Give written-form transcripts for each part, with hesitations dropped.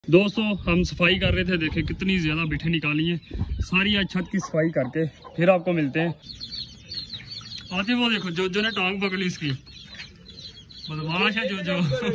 दोस्तों हम सफाई कर रहे थे, देखे कितनी ज्यादा बिठे निकाली हैं। सारी आज छत की सफाई करके फिर आपको मिलते हैं। आते वो देखो जो ने टांग पकड़ी इसकी, बदमाश है जो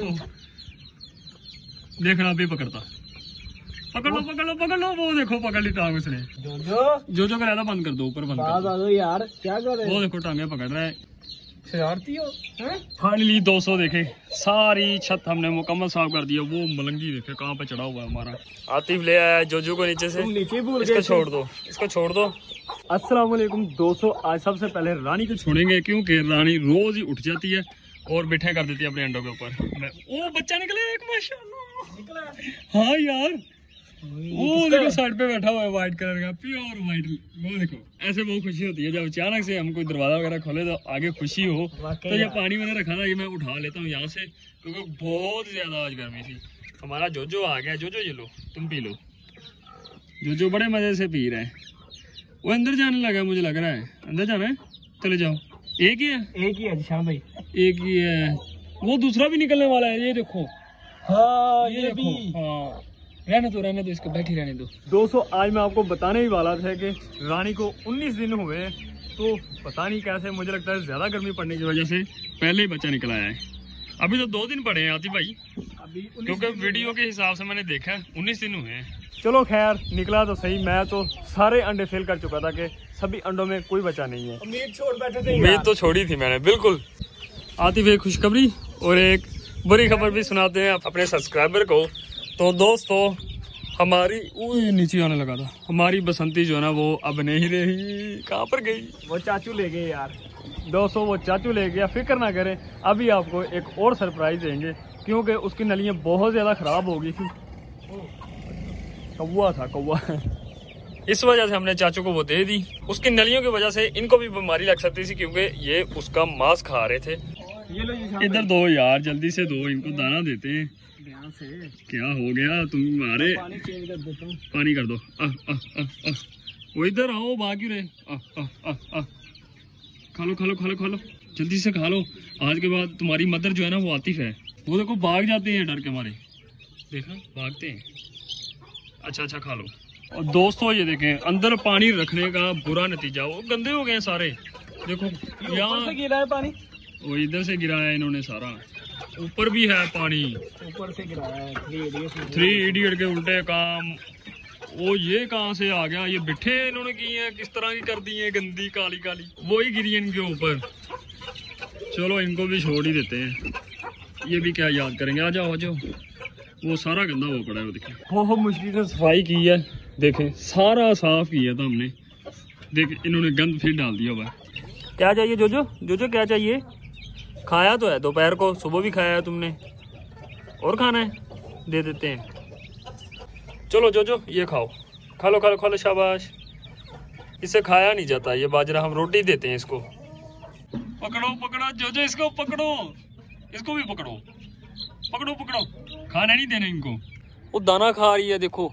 देखना अभी पकड़ता। पकड़ लो वो देखो पकड़ ली टांग उसने। जो का रहता बंद कर दो, ऊपर बंद कर दो यार, क्या कर रहे हो? वो देखो टांगे पकड़ रहा है, शरारती हो। फाइनली 200 देखे सारी छत हमने मुकम्मल साफ कर दिया। वो मलंगी देखे कहाँ पे चढ़ा हुआ है हमारा। आतिफ ले आया जोजो को नीचे से, नीचे भूल इसको छोड़ दो। अस्सलाम वालेकुम दोस्तों, आज सबसे पहले रानी को छोड़ेंगे क्योंकि रानी रोज ही उठ जाती है और बिठे कर देती है अपने अंडों के ऊपर। वो बच्चा निकले एक, माशाल्लाह। हाँ यार, वो देखो साइड पे बैठा हुआ है व्हाइट कलर का, प्योर व्हाइट। वो देखो ऐसे बहुत खुशी होती है जब अचानक से हम कोई दरवाजा वगैरह खोले तो आगे खुशी हो। तो ये पानी मैंने रखा था, ये मैं उठा लेता हूँ यहाँ से क्योंकि बहुत ज्यादा आज गर्मी थी। हमारा जोजो आ गया। जोजो ये लो, तुम पी लो। जोजो बड़े मजे से पी रहे हैं। वो अंदर जाने लगा, मुझे लग रहा है अंदर जाना है। चले जाओ। एक ही है शाम भाई, एक ही है। वो दूसरा भी निकलने वाला है, ये देखो। हाँ ये देखो। हाँ रहने दो इसको, बैठी रहने दो। दोस्तों आज मैं आपको बताने ही वाला था कि रानी को 19 दिन हुए, तो पता नहीं कैसे, मुझे लगता है ज्यादा गर्मी पड़ने की वजह से पहले ही बच्चा निकल आया है। अभी तो 2 दिन पड़े हैं आतिफ भाई, क्योंकि वीडियो के हिसाब से मैंने देखा 19 दिन हुए हैं। चलो खैर निकला तो सही। मैं तो सारे अंडे फेल कर चुका था कि सभी अंडों में कोई बच्चा नहीं है। उम्मीद छोड़ बैठे थे। उम्मीद तो छोड़ी थी मैंने, बिल्कुल। आतिफ एक खुशखबरी और एक बुरी खबर भी सुनाते हैं अपने सब्सक्राइबर को। तो दोस्तों हमारी नीचे आने लगा था, हमारी बसंती जो है ना वो अब नहीं रही। कहाँ पर गई? वो चाचू ले गए यार। दोस्तों वो चाचू ले गया, फिक्र ना करें, अभी आपको एक और सरप्राइज देंगे क्योंकि उसकी नलियाँ बहुत ज्यादा खराब हो गई थी। कौवा था, कौवा। इस वजह से हमने चाचू को वो दे दी। उसकी नलियों की वजह से इनको भी बीमारी लग सकती थी क्योंकि ये उसका मांस खा रहे थे। इधर दो यार, जल्दी से दो, इनको दाना देते हैं। से क्या हो गया तुम्हारे? पानी चेंज कर देता हूँ। पानी कर दो। वो इधर आओ, भाग क्यों रहे? खा लो जल्दी से खा लो। आज के बाद तुम्हारी मदर जो है ना वो आतिफ है, वो देखो भाग जाते हैं डर के मारे, देखना भागते हैं। अच्छा खा लो। और दोस्तों ये देखें अंदर पानी रखने का बुरा नतीजा, वो गंदे हो गए सारे। देखो यहाँ गिरा है पानी, वो इधर से गिराया इन्होंने सारा। ऊपर भी है पानी, ऊपर से गिराया है। 3 इडियट के उल्टे काम। वो ये कहाँ से आ गया? ये बिठे इन्होंने की है, किस तरह की कर दी है, गंदी काली वो ही गिरी इनके ऊपर। चलो इनको भी छोड़ ही देते हैं, ये भी क्या याद करेंगे। आ जाओ। वो सारा गंदा हो पड़ा है, वो देखिए बहुत मुश्किल से सफाई की है। देखें सारा साफ किया था हमने, देख इन्होंने गंद फिर डाल दिया हुआ। क्या चाहिए जोजो क्या चाहिए? खाया तो है दोपहर को, सुबह भी खाया है तुमने, और खाना है? दे देते हैं। चलो जोजो ये खाओ, खा लो शाबाश। इसे खाया नहीं जाता ये बाजरा, हम रोटी देते हैं इसको। पकड़ो जोजो, इसको पकड़ो, इसको भी पकड़ो। खाना नहीं देना इनको। वो दाना खा रही है, देखो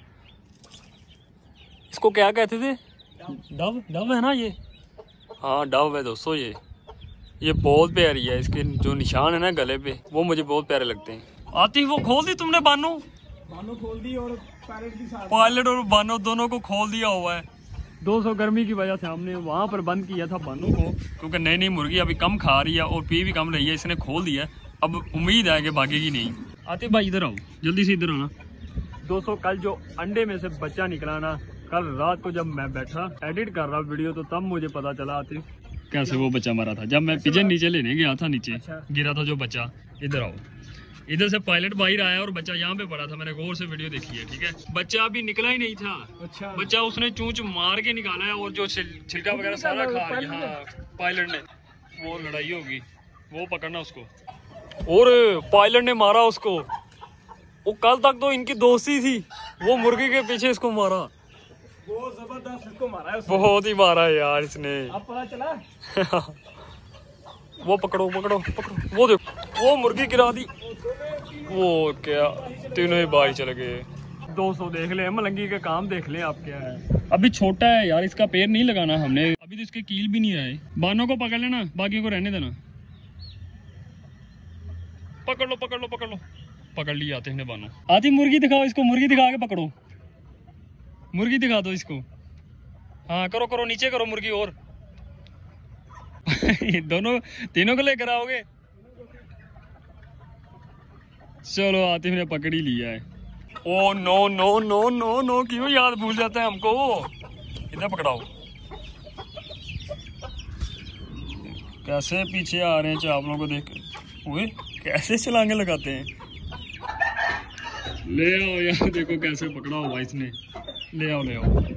इसको क्या कहते थे? डव है ना ये? हाँ डव है दोस्तों। ये बहुत प्यारी है, इसके जो निशान है ना गले पे वो मुझे बहुत प्यारे लगते हैं। आतिफ वो खोल दी तुमने बानो खोल दी और पायलट और बानो दोनों को खोल दिया हुआ है। 200 गर्मी की वजह से हमने वहाँ पर बंद किया था बानो को, क्योंकि नई मुर्गी अभी कम खा रही है और पी भी कम रही है, इसने खोल दिया। अब उम्मीद है कि भागेगी नहीं। आतिफ भाई इधर आओ, जल्दी से इधर आना। दोस्तों कल जो अंडे में से बच्चा निकला ना, कल रात को जब मैं बैठा एडिट कर रहा वीडियो तो तब मुझे पता चला आतिफ कैसे वो बच्चा मरा था। जब मैं पिजन नीचे लेने गया था, नीचे गिरा था जो बच्चा। इधर आओ, इधर से पायलट बाहर आया और बच्चा यहाँ पे पड़ा था। मैंने गौर से वीडियो देखी है, ठीक है? बच्चा अभी निकला ही नहीं था। अच्छा। बच्चा उसने चूंच मार के निकाला है और जो छिलका वगैरह सारा खा रही है। पायलट ने, वो लड़ाई होगी, वो पकड़ना उसको। और पायलट ने मारा उसको। वो कल तक तो इनकी दोस्ती थी, वो मुर्गी के पीछे इसको मारा। बहुत जबरदस्त इसको मारा है उसने। बहुत ही मारा है यार इसने। अब पता चला। वो पकड़ो। वो देखो वो मुर्गी गिरा दी। वो क्या तीनों ही बाहर चले गए। 200 देख ले, मलंगी का काम देख ले आप। क्या है अभी छोटा है यार, इसका पैर नहीं लगाना हमने, अभी तो इसके कील भी नहीं आए। बानों को पकड़ लेना, बाकी को रहने देना। पकड़ लो पकड़ लिया आतिफ ने बानो। आतिफ मुर्गी दिखाओ इसको, मुर्गी दिखा के पकड़ो, मुर्गी दिखा दो इसको। हाँ करो करो, नीचे करो मुर्गी और दोनों तीनों को लेकर आओगे। चलो आतिफ ने पकड़ ही लिया है। Oh no no no no no, क्यों याद भूल जाता है हमको। इधर पकड़ाओ। कैसे पीछे आ रहे हैं चावलों को देख, ओए कैसे छलांगे लगाते हैं। ले आओ यार, देखो कैसे पकड़ा हुआ इसने। ले आओ ले आओ,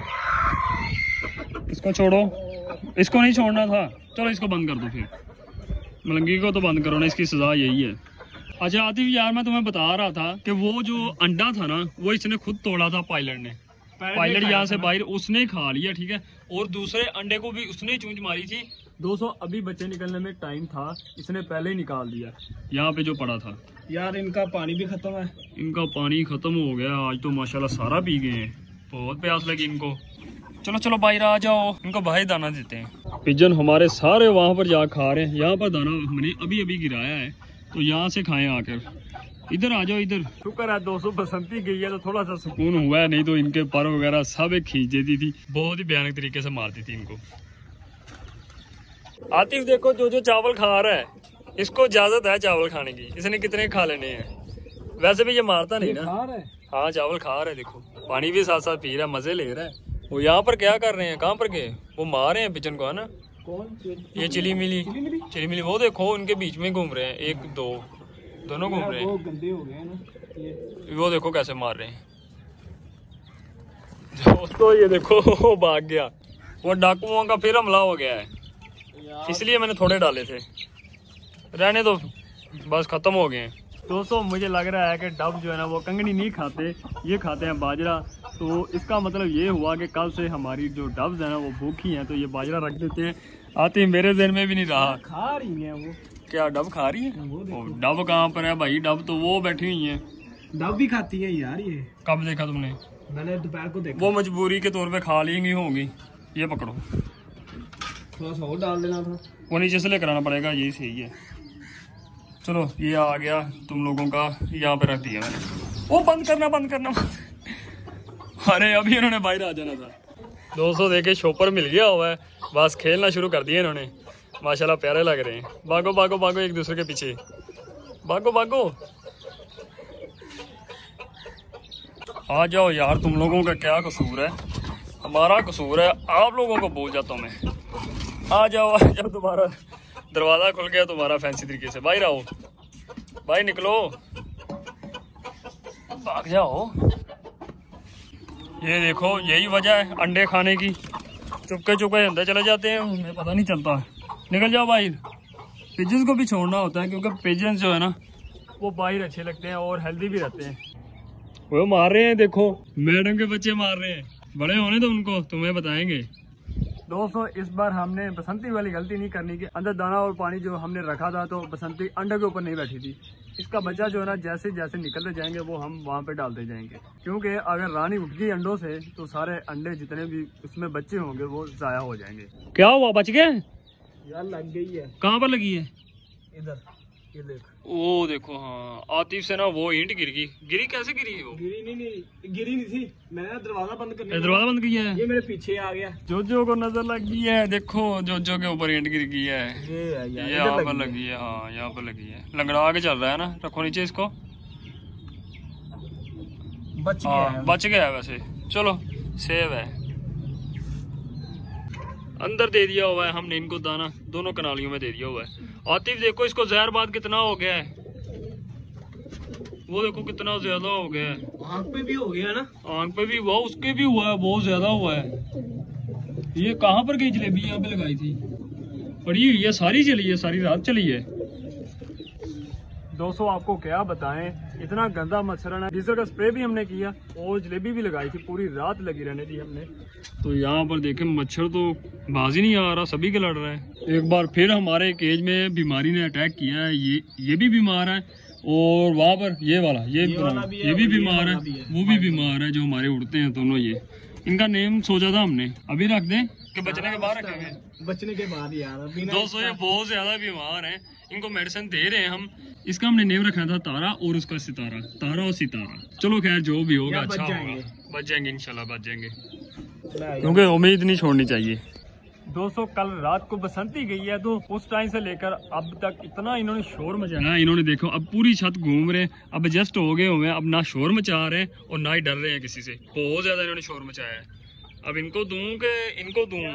इसको छोड़ो, इसको नहीं छोड़ना था। चलो इसको बंद कर दो फिर, मलंगी को तो बंद करो ना, इसकी सजा यही है। अच्छा आतिफ यार मैं तुम्हें बता रहा था कि वो जो अंडा था ना वो इसने खुद तोड़ा था पायलट ने। पायलट यहाँ से बाहर उसने ही खा लिया, ठीक है, और दूसरे अंडे को भी उसने चूंज मारी थी। 200 अभी बच्चे निकलने में टाइम था, इसने पहले ही निकाल दिया यहाँ पे जो पड़ा था। यार इनका पानी भी खत्म है, इनका पानी खत्म हो गया आज तो माशाल्लाह, सारा पी गए हैं, बहुत प्यास लगी इनको। चलो चलो बाहर आ जाओ, इनको बाहर दाना देते हैं। पिजन हमारे सारे वहाँ पर जा खा रहे हैं, यहाँ पर दाना हमने अभी अभी गिराया है तो यहाँ से खाएं आकर। इधर आ जाओ इधर। शुक्र है 200 बसंती गई है तो थोड़ा सा सुकून हुआ है, नहीं तो इनके पर वगैरह सब एक खींच देती थी, बहुत ही भयानक तरीके से मारती थी इनको। आतिफ देखो जो जो चावल खा रहा है, इसको इजाजत है चावल खाने की, इसने कितने खा लेने हैं। वैसे भी ये मारता नहीं ना। हाँ चावल खा रहा है, देखो पानी भी साथ साथ पी रहा है, मजे ले रहा है। वो यहाँ पर क्या कर रहे हैं, कहाँ पर गए, वो मार रहे हैं पिजन को, है ना। कौन? ये चिली मिली वो देखो उनके बीच में घूम रहे हैं, एक दो दोनों घूम रहे हैं। वो गंदे हो गए ना, वो देखो कैसे मार रहे हैं दोस्तों। ये देखो वो भाग गया, वो डाकुओं का फिर हमला हो गया है, इसलिए मैंने थोड़े डाले थे, रहने दो बस खत्म हो गए हैं। दोस्तों मुझे लग रहा है कि डब जो है ना वो कंगनी नहीं खाते, ये खाते हैं बाजरा। तो इसका मतलब ये हुआ कि कल से हमारी जो डब्स है ना वो भूखी हैं, तो ये बाजरा रख देते हैं। आती मेरे ज़हन में भी नहीं रहा, खा रही है वो। क्या डब खा रही है? डब कहाँ पर है भाई, डब तो वो बैठी हुई है। डब भी खाती है यार ये। कब देखा तुमने? मैंने दोपहर को देखा। वो मजबूरी के तौर पे खा लेंगी होंगी। ये पकड़ो, थोड़ा सा और डाल देना था, वो नीचे से लेकर आना पड़ेगा, यही सही है। चलो ये आ गया तुम लोगों का, यहाँ पे रख दिया मैंने। वो बंद करना अरे अभी इन्होंने बाहर आ जाना था। दोस्तों देखे शॉपर मिल गया हुआ है, बस खेलना शुरू कर दिया इन्होंने, माशाल्लाह प्यारे लग रहे हैं। भागो भागो भागो एक दूसरे के पीछे, भागो भागो। आ जाओ यार, तुम लोगों का क्या कसूर है, हमारा कसूर है, आप लोगों को भूल जाता हूँ मैं। आ जाओ तुम्हारा दरवाज़ा खुल गया तुम्हारा फैंसी तरीके से, बाहर आओ, बाहर निकलो, भाग जाओ। ये देखो यही वजह है अंडे खाने की, चुपके चुपके अंदर चले जाते हैं, हमें पता नहीं चलता। निकल जाओ बाहर। पिजन्स को भी छोड़ना होता है क्योंकि पिजन्स जो है ना वो बाहर अच्छे लगते हैं और हेल्दी भी रहते हैं। वो मार रहे हैं, देखो मैडम के बच्चे मार रहे हैं, बड़े होने तो उनको तुम्हें बताएंगे। दोस्तों इस बार हमने बसंती वाली गलती नहीं करनी कि अंदर दाना और पानी जो हमने रखा था तो बसंती अंडे के ऊपर नहीं बैठी थी। इसका बच्चा जो है ना जैसे जैसे निकलते जाएंगे वो हम वहाँ पे डालते जाएंगे, क्योंकि अगर रानी उठ गई अंडों से तो सारे अंडे जितने भी उसमें बच्चे होंगे वो जाया हो जाएंगे। क्या हुआ, बच गए यार? लग गई है। कहाँ पर लगी है? इधर ये देख। ओ देखो, हाँ आतिफ से ना वो ईंट गिरी कैसे गिरी है वो? गिरी नहीं थी, मैंने दरवाजा बंद कर, दरवाजा बंद किया है, ये मेरे पीछे आ गया। जोजो को नजर लग गई है, देखो जोजो के ऊपर ईंट गिर गई है। ये यहाँ पर लगी है, हाँ यहाँ पर लगी है, लंगड़ा के चल रहा है ना। रखो नीचे इसको, बच गया है वैसे, चलो सेव है। अंदर दे दिया हुआ है हमने इनको दाना, दोनों कनालियों में दे दिया हुआ है। आतिफ देखो इसको जहरबाद कितना हो गया है, वो देखो कितना ज्यादा हो गया है। आंख पे भी हो गया ना, आंख पे भी हुआ, उसके भी हुआ है, बहुत ज्यादा हुआ है। ये कहाँ पर गई जलेबी? यहाँ पे लगाई थी, पड़ी हुई है, सारी चली है, सारी रात चली है। दोस्तों आपको क्या बताएं, इतना गंदा मच्छर है, डीजल का स्प्रे भी हमने किया और जलेबी भी लगाई थी, पूरी रात लगी रहने दी हमने। तो यहाँ पर देखें मच्छर तो बाजी नहीं आ रहा, सभी के लड़ रहा है। एक बार फिर हमारे केज में बीमारी ने अटैक किया है, ये भी बीमार है, और वहाँ पर ये वाला भी बीमार है, वो भी बीमार है, जो हमारे उड़ते हैं दोनों ये। इनका नेम सोचा था हमने, अभी रख दें कि बचने के बाद रखेंगे? बचने के बाद यार दोस्तों ये बहुत ज्यादा बीमार हैं, इनको मेडिसिन दे रहे हैं हम। इसका हमने नेम रखा था तारा और उसका सितारा, तारा और सितारा। चलो खैर जो भी होगा अच्छा होगा, बच जाएंगे इंशाल्लाह, बच जाएंगे, क्योंकि उम्मीद नहीं छोड़नी चाहिए। दोस्तों कल रात को बसंती गई है, तो उस टाइम से लेकर अब तक इतना इन्होंने शोर मचाया। इन्होंने देखो अब पूरी छत घूम रहे हैं, अब एडजस्ट हो गए हुए हैं, अब ना शोर मचा रहे हैं और ना ही डर रहे हैं किसी से। बहुत ज्यादा इन्होंने शोर मचाया है। अब इनको दूं के इनको दूं,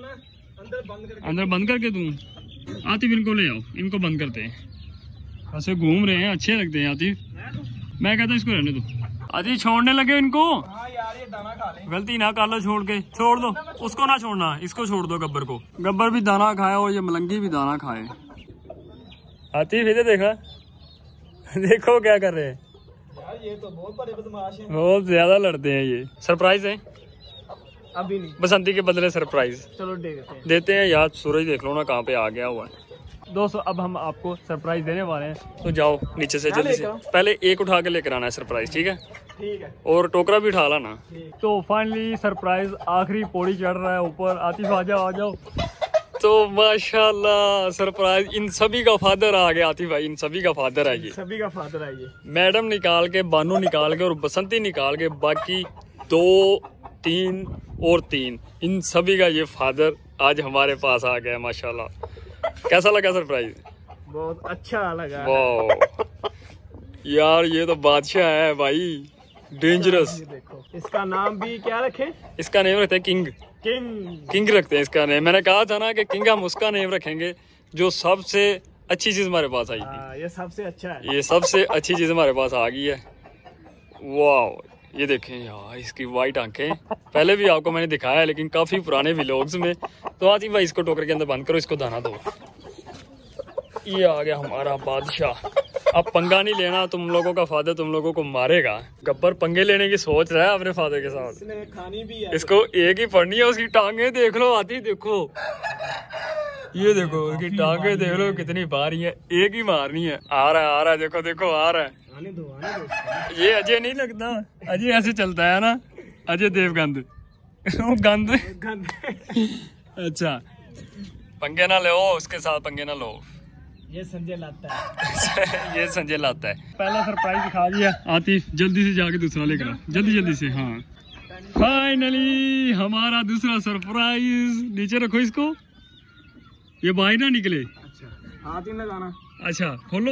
अंदर बंद करके दूं? आतिफ इनको ले आओ, इनको बंद करते हैं। ऐसे घूम रहे हैं, अच्छे लगते हैं आतिफ। मैं कहता हूँ इसको रहने दो। आतिफ छोड़ने लगे इनको, दाना खा ले। गलती ना कर लो, छोड़ के छोड़ दो, उसको ना छोड़ना, इसको छोड़ दो गब्बर को। गब्बर भी दाना खाए और ये मलंगी भी दाना खाए। आतिफ इधर देखा, देखो क्या कर रहे हैं यार, ये तो बहुत बड़े बदमाश हैं। बहुत ज्यादा लड़ते हैं ये। सरप्राइज है अभी नहीं, बसंती के बदले सरप्राइज चलो देते हैं यार। सूरज देख लो ना कहाँ पे आ गया हुआ है। दोस्तों अब हम आपको सरप्राइज देने वाले हैं, तो जाओ नीचे से जल्दी से। पहले एक उठा के लेकर आना है सरप्राइज, ठीक है? ठीक है। और टोकरा भी उठा लाना। तो फाइनली सरप्राइज आखिरी पौड़ी चढ़ रहा है ऊपर। आतिफ आ जाओ, आ जाओ। तो माशाल्लाह सरप्राइज, इन सभी का फादर आ गया। आतिफ भाई इन सभी का फादर है ये, सभी का फादर है ये। मैडम निकाल के, बानू निकाल के और बसंती निकाल के, बाकी 2, 3 और 3, इन सभी का ये फादर आज हमारे पास आ गया माशाल्लाह। कैसा लगा सरप्राइज? बहुत अच्छा लगा। वाह यार ये तो बादशाह है भाई, डेंजरस। देखो इसका नाम भी क्या रखे? इसका नेम रखते हैं किंग। किंग रखते हैं इसका नेम। मैंने कहा था ना कि किंग हम उसका नेम रखेंगे जो सबसे अच्छी चीज हमारे पास आई थी। ये सबसे अच्छा है, ये सबसे अच्छी चीज हमारे पास आ गई है। वाह ये देखें यार इसकी वाइट आंखें, पहले भी आपको मैंने दिखाया है लेकिन काफी पुराने व्लॉग्स में। तो आतिफ भाई इसको टोकर के अंदर बंद करो, इसको दाना दो। ये आ गया हमारा बादशाह। अब पंगा नहीं लेना, तुम लोगों का फादर तुम लोगों को मारेगा। गब्बर पंगे लेने की सोच रहा है अपने फादर के साथ। इसने खानी भी है। इसको एक ही पढ़नी है, उसकी टांगे देख लो। आती देखो, ये देखो उसकी टांगे देख लो कितनी भारी है, एक ही मारनी है। आ रहा है, देखो देखो आ रहा है। आने दो। ये अजय नहीं लगता, अजय ऐसे चलता है ना, अजय देवगंद। वो गंद। अच्छा पंगे ना लो, उसके साथ पंगे ना लो। ये संजय लाता है। ये संजय लाता है। पहला सरप्राइज दिखा दिया आतिफ, जल्दी से जाके दूसरा लेकर आ, जल्दी से। हाँ फाइनली हमारा दूसरा सरप्राइज। नीचे रखो इसको, ये बाहर ना निकले। अच्छा हाथ ही लगाना। अच्छा खोलो।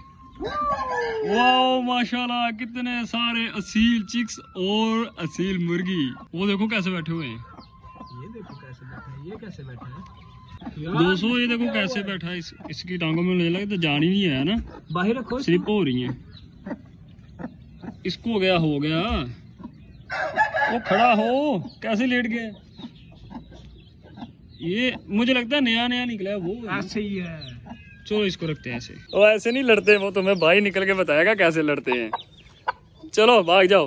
वाह माशाल्लाह कितने सारे असील चिक्स और असील मुर्गी। वो देखो कैसे बैठे हुए हैं। ये देखो कैसे बैठा है, ये कैसे बैठा है। 200 ये देखो कैसे बैठा है। इसकी टांगों में मुझे लगा तो जान ही नहीं है ना, बाहर रखो, स्लिप हो रही है। इसको हो गया वो खड़ा हो, कैसे लेट गया। ये मुझे लगता है नया निकला है वो। ऐसे ही है। चलो इसको रखते हैं ऐसे। वो ऐसे नहीं लड़ते, वो तुम्हें भाई निकल के बताएगा कैसे लड़ते हैं। चलो भाग जाओ।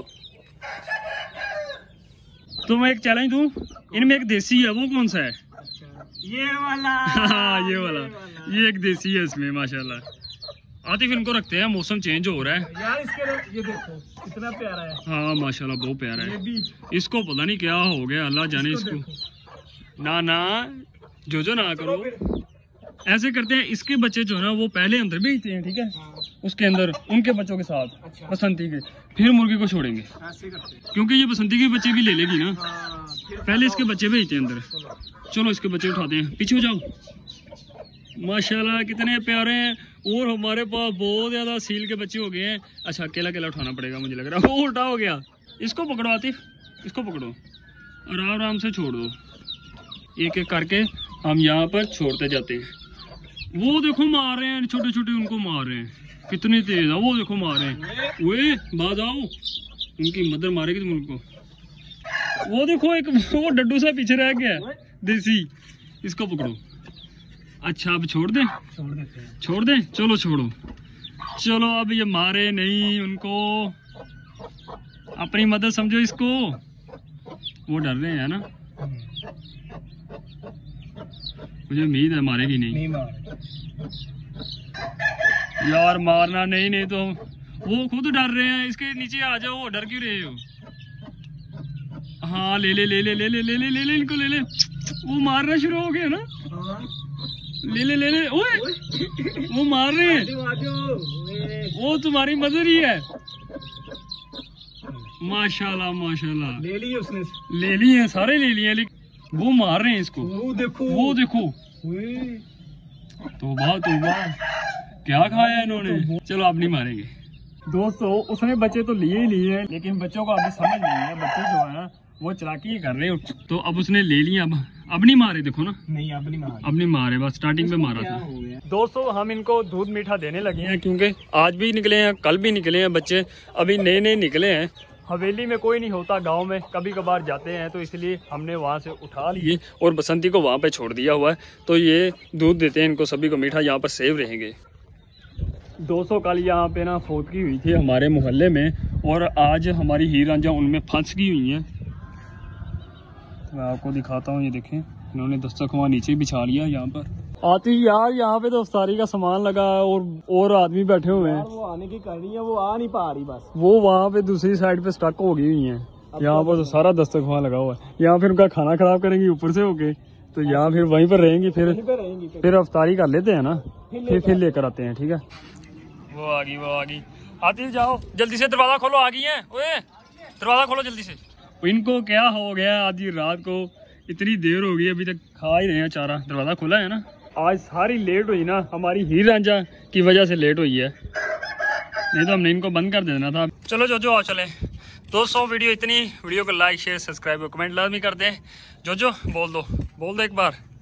तुम्हें एक चैलेंज दूं, इनमें एक देसी है, वो कौन सा है? ये वाला। हाँ ये वाला, ये एक देसी है इसमें माशाल्लाह। आतिफ इनको रखते हैं, मौसम चेंज हो रहा है यार। इसके ये देखो कितना प्यारा है। हाँ माशाल्लाह बहुत प्यारा ये है। भी। इसको पता नहीं क्या हो गया, अल्लाह जाने इसको। ना जो ना करो, ऐसे करते हैं। इसके बच्चे जो है ना वो पहले अंदर भेजते हैं, ठीक है? उसके अंदर उनके बच्चों के साथ। अच्छा। बसंती के, फिर मुर्गी को छोड़ेंगे ऐसे करते हैं। क्योंकि ये बसंती के बच्चे भी ले लेगी ना। पहले इसके बच्चे भेजते हैं अंदर। चलो इसके बच्चे उठाते हैं, पीछे हो जाओ। माशाल्लाह कितने प्यारे हैं। और हमारे पास बहुत ज्यादा सील के बच्चे हो गए हैं। अच्छा अकेला उठाना पड़ेगा मुझे लग रहा है। वो उल्टा हो गया। इसको पकड़ो आतिफ, इसको पकड़ो, आराम से छोड़ दो। एक एक करके हम यहाँ पर छोड़ते जाते हैं। वो देखो मार रहे हैं, छोटे छोटे उनको मार रहे हैं। कितनी तेज है, वो देखो मार रहे हैं। वे बाज आओ, उनकी मदर मारेगी तुम उनको। वो देखो एक वो डड्डू सा पीछे रह गया देसी, इसको पकड़ो। अच्छा अब छोड़ दें? छोड़ दें। चलो छोड़ो। चलो अब ये मारे नहीं उनको, अपनी मदद समझो इसको। वो डर रहे हैं ना, मुझे उम्मीद है मारेगी नहीं। यार मारना नहीं तो वो खुद डर रहे हैं। इसके नीचे आ जाओ, डर क्यों रहे हो? हाँ ले ले ले ले ले ले ले ले ले ले इनको ले ले। वो मारना शुरू हो गया ना। ले ले ले ले। ओए वो मार रहे हैं। वो तुम्हारी मदर ही है। माशाल्लाह माशाल्लाह। ले लिए उसने। ले लिए हैं, सारे ले लिए, लेकिन वो मार रहे हैं इसको। वो देखो। तौबा तौबा, क्या खाया इन्होंने। चलो आप नहीं मारेंगे दोस्तों। उसने बच्चे तो लिए ही लिए हैं, लेकिन बच्चों को अभी समझ नहीं है। बच्चे जो है ना वो चालाकी कर रहे हैं, तो अब उसने ले लिया। अब नहीं मारे, देखो ना। नहीं अब नहीं मारे, अब नहीं मारे, बस स्टार्टिंग में मारा था। दोस्तों हम इनको दूध मीठा देने लगे हैं, क्योंकि आज भी निकले हैं, कल भी निकले हैं बच्चे, अभी नए नए निकले हैं। हवेली में कोई नहीं होता, गांव में कभी कभार जाते हैं, तो इसलिए हमने वहां से उठा लिए और बसंती को वहां पे छोड़ दिया हुआ है। तो ये दूध देते हैं इनको सभी को मीठा, यहाँ पर सेव रहेंगे। 200 कल यहाँ पे ना फौतगी हुई थी हमारे मोहल्ले में, और आज हमारी हीर रांझा उनमें फंस गई हुई हैं। मैं आपको दिखाता हूँ, ये देखें इन्होंने दस्तक वहाँ नीचे बिछा लिया। यहाँ पर आती यार, यहाँ पे तो अफ्तारी का सामान लगा है और आदमी बैठे हुए हैं। वो आने की करनी है, वो आ नहीं पा रही बस। वो वहाँ पे दूसरी साइड पे स्टक हो गई हुई हैं। यहाँ पर तो सारा दस्तक वहाँ लगा हुआ है। यहाँ फिर उनका खाना खराब करेंगी ऊपर से होके, तो यहाँ फिर वहीं पर रहेंगी। फिर अफ्तारी कर लेते हैं ना, फिर लेकर आते हैं। ठीक है, वो आ गई आती। जाओ जल्दी से, दरवाजा खोलो, आ गई है। ओए दरवाजा खोलो जल्दी से। इनको क्या हो गया, आधी रात को इतनी देर हो गई, अभी तक खा ही रहे हैं चारा। दरवाजा खुला है ना। आज सारी लेट हुई ना, हमारी हीर रांझा की वजह से लेट हुई है, नहीं तो हमने इनको बंद कर देना था। चलो जो आओ चले दोस्तों। वीडियो इतनी, वीडियो को लाइक शेयर सब्सक्राइब और कमेंट लाजमी कर दें। जो बोल दो एक बार।